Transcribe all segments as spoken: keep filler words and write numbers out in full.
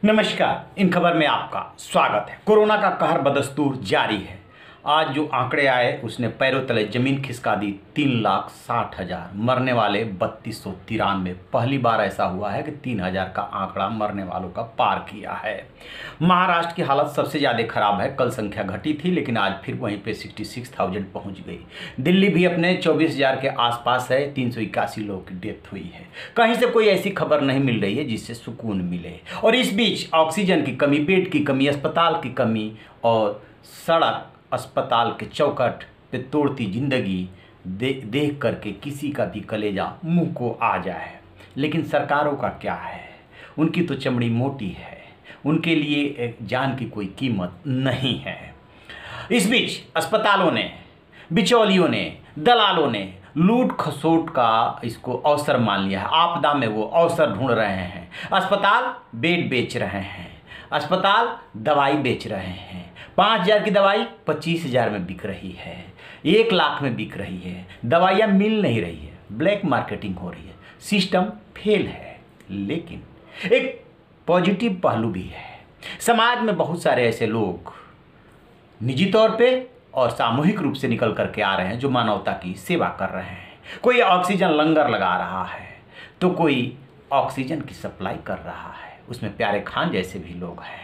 नमस्कार। इन खबर में आपका स्वागत है। कोरोना का कहर बदस्तूर जारी है। आज जो आंकड़े आए उसने पैरों तले जमीन खिसका दी। तीन लाख साठ हजार मरने वाले बत्तीस सौ तिरानवे। पहली बार ऐसा हुआ है कि तीन हजार का आंकड़ा मरने वालों का पार किया है। महाराष्ट्र की हालत सबसे ज़्यादा खराब है। कल संख्या घटी थी लेकिन आज फिर वहीं पे सिक्सटी सिक्स थाउजेंड पहुँच गई। दिल्ली भी अपने चौबीस हजार के आसपास है। तीन सौ इक्यासी लोगों की डेथ हुई है। कहीं से कोई ऐसी खबर नहीं मिल रही है जिससे सुकून मिले। और इस बीच ऑक्सीजन की कमी, बेड की कमी, अस्पताल की कमी और सड़क अस्पताल के चौखट पे तोड़ती जिंदगी दे देख करके किसी का भी कलेजा मुंह को आ जाए। लेकिन सरकारों का क्या है, उनकी तो चमड़ी मोटी है, उनके लिए जान की कोई कीमत नहीं है। इस बीच अस्पतालों ने, बिचौलियों ने, दलालों ने लूट खसोट का इसको अवसर मान लिया है। आपदा में वो अवसर ढूंढ रहे हैं। अस्पताल बेड बेच रहे हैं, अस्पताल दवाई बेच रहे हैं। पाँच हजार की दवाई पच्चीस हजार में बिक रही है, एक लाख में बिक रही है। दवाइयाँ मिल नहीं रही है, ब्लैक मार्केटिंग हो रही है। सिस्टम फेल है। लेकिन एक पॉजिटिव पहलू भी है। समाज में बहुत सारे ऐसे लोग निजी तौर पे और सामूहिक रूप से निकल करके आ रहे हैं जो मानवता की सेवा कर रहे हैं। कोई ऑक्सीजन लंगर लगा रहा है तो कोई ऑक्सीजन की सप्लाई कर रहा है। उसमें प्यारे खान जैसे भी लोग हैं।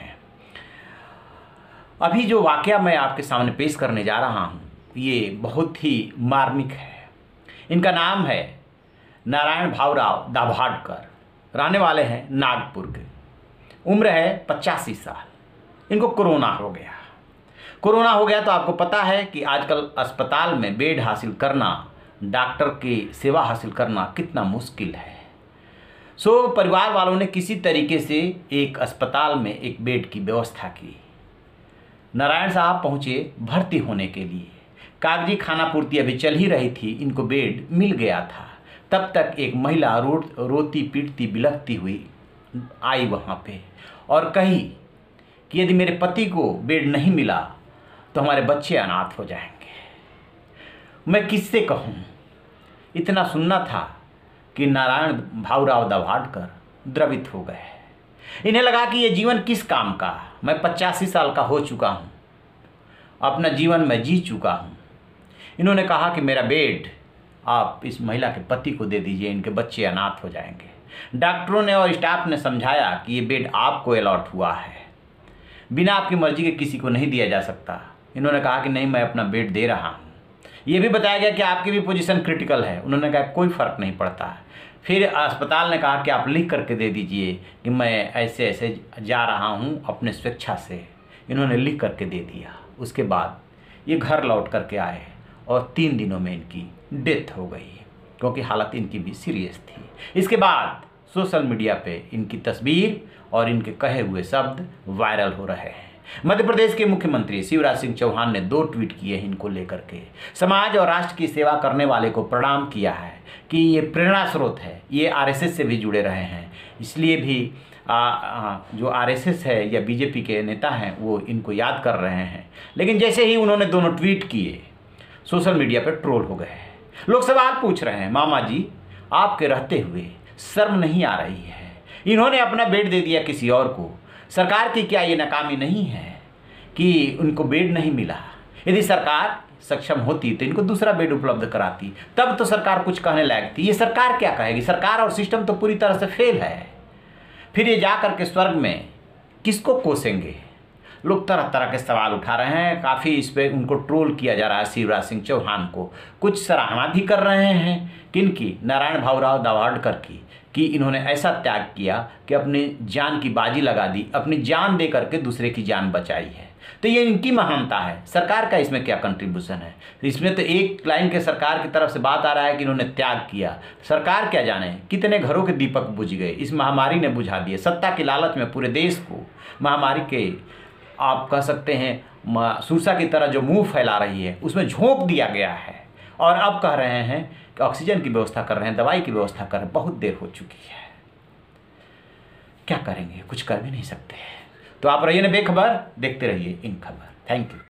अभी जो वाकया मैं आपके सामने पेश करने जा रहा हूँ ये बहुत ही मार्मिक है। इनका नाम है नारायण भावराव दाभाडकर। रहने वाले हैं नागपुर के। उम्र है पचासी साल। इनको कोरोना हो गया। कोरोना हो गया तो आपको पता है कि आजकल अस्पताल में बेड हासिल करना, डॉक्टर की सेवा हासिल करना कितना मुश्किल है। सो परिवार वालों ने किसी तरीके से एक अस्पताल में एक बेड की व्यवस्था की। नारायण साहब पहुँचे भर्ती होने के लिए। कागजी खाना पूर्ति अभी चल ही रही थी, इनको बेड मिल गया था। तब तक एक महिला रो रोती पीटती बिलखती हुई आई वहाँ पे और कही कि यदि मेरे पति को बेड नहीं मिला तो हमारे बच्चे अनाथ हो जाएंगे। मैं किससे कहूँ। इतना सुनना था कि नारायण भावराव दाभाडकर द्रवित हो गए। इन्हें लगा कि ये जीवन किस काम का। मैं पचासी साल का हो चुका हूँ, अपना जीवन मैं जी चुका हूँ। इन्होंने कहा कि मेरा बेड आप इस महिला के पति को दे दीजिए, इनके बच्चे अनाथ हो जाएंगे। डॉक्टरों ने और स्टाफ ने समझाया कि ये बेड आपको अलॉट हुआ है, बिना आपकी मर्जी के किसी को नहीं दिया जा सकता। इन्होंने कहा कि नहीं, मैं अपना बेड दे रहा हूँ। ये भी बताया गया कि आपकी भी पोजीशन क्रिटिकल है। उन्होंने कहा कोई फ़र्क नहीं पड़ता। फिर अस्पताल ने कहा कि आप लिख करके दे दीजिए कि मैं ऐसे ऐसे जा रहा हूँ अपने स्वेच्छा से। इन्होंने लिख करके दे दिया। उसके बाद ये घर लौट करके आए और तीन दिनों में इनकी डेथ हो गई क्योंकि हालत इनकी भी सीरियस थी। इसके बाद सोशल मीडिया पे इनकी तस्वीर और इनके कहे हुए शब्द वायरल हो रहे हैं। मध्य प्रदेश के मुख्यमंत्री शिवराज सिंह चौहान ने दो ट्वीट किए हैं इनको लेकर के। समाज और राष्ट्र की सेवा करने वाले को प्रणाम किया है कि ये प्रेरणा स्रोत है। ये आरएसएस से भी जुड़े रहे हैं, इसलिए भी आ, आ, जो आरएसएस है या बीजेपी के नेता हैं वो इनको याद कर रहे हैं। लेकिन जैसे ही उन्होंने दोनों ट्वीट किए सोशल मीडिया पर ट्रोल हो गए। लोग सवाल पूछ रहे हैं, मामा जी आपके रहते हुए शर्म नहीं आ रही है? इन्होंने अपना बेड दे दिया किसी और को। सरकार की क्या ये नाकामी नहीं है कि उनको बेड नहीं मिला? यदि सरकार सक्षम होती तो इनको दूसरा बेड उपलब्ध कराती, तब तो सरकार कुछ कहने लायक थी। ये सरकार क्या कहेगी? सरकार और सिस्टम तो पूरी तरह से फेल है। फिर ये जा कर के स्वर्ग में किसको कोसेंगे? लोग तरह तरह के सवाल उठा रहे हैं। काफ़ी इस पर उनको ट्रोल किया जा रहा है। शिवराज सिंह चौहान को कुछ सराहना भी कर रहे हैं। किनकी? नारायण भावराव दाभाडकर की, कि इन्होंने ऐसा त्याग किया कि अपनी जान की बाजी लगा दी, अपनी जान दे करके दूसरे की जान बचाई है। तो ये इनकी महानता है। सरकार का इसमें क्या कंट्रीब्यूशन है? इसमें तो एक लाइन के सरकार की तरफ से बात आ रहा है कि इन्होंने त्याग किया। सरकार क्या जाने कितने घरों के दीपक बुझ गए। इस महामारी ने बुझा दिए। सत्ता की लालच में पूरे देश को महामारी के, आप कह सकते हैं सूसा की तरह जो मुंह फैला रही है उसमें झोंक दिया गया है। और अब कह रहे हैं कि ऑक्सीजन की व्यवस्था कर रहे हैं, दवाई की व्यवस्था कर रहे हैं। बहुत देर हो चुकी है। क्या करेंगे? कुछ कर भी नहीं सकते। तो आप रहिए ना बेखबर, देखते रहिए इन खबर। Thank you.